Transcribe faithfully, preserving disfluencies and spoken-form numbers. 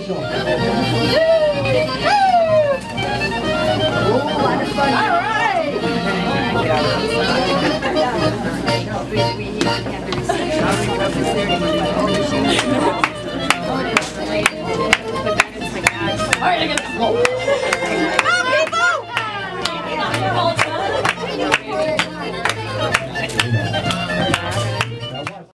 show. Ooh, a lot of fun. All right. We have to receive. All right, I got